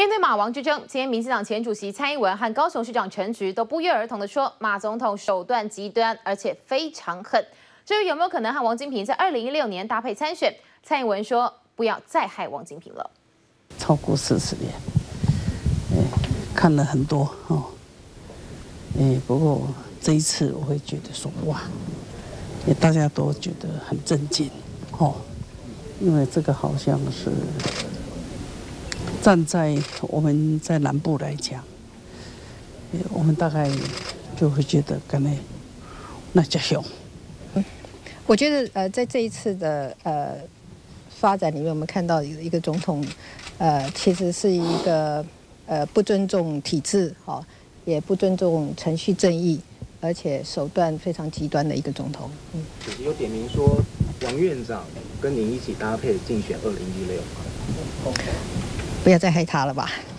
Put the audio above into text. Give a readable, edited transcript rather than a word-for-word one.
面对马王之争，今天民进党前主席蔡英文和高雄市长陈菊都不约而同地说，马总统手段极端，而且非常狠。至于有没有可能和王金平在2016年搭配参选，蔡英文说不要再害王金平了。 超过40年，看了很多哦，不过这一次我会觉得说哇，大家都觉得很震惊哦，因为这个好像是站在我们在南部来讲，我们大概就会觉得可能那叫凶。 我觉得在这一次的发展里面，我们看到一个总统，其实是一个不尊重体制，也不尊重程序正义，而且手段非常极端的一个总统。 主席有点名说王院长跟您一起搭配竞选2016。 不要再害他了吧。